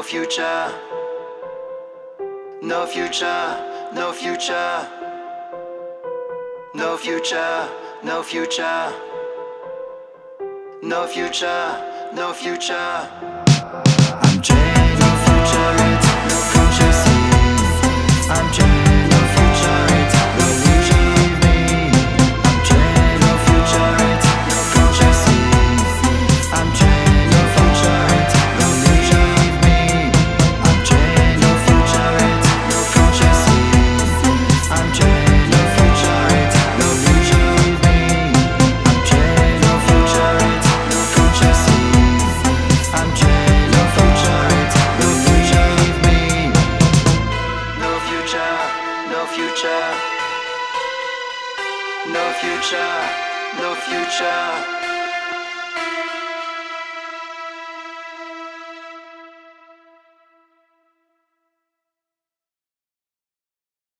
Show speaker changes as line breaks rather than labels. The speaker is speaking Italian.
future. No future, no future. No future, no future. No future, no future. I'm Jay, no future, it's no consciously. I'm Jay, no future, it's no leave me. I'm Jay, no future, it's no consciously. I'm Jay, no future, it's no leave me. I'm Jay, no future, it's no consciously. I'm Jay, no future, it's no leave me. I'm Jay, no future, it's no consciously. I'm Jay, no future, it's no leave me. No future, no future. No future, no future.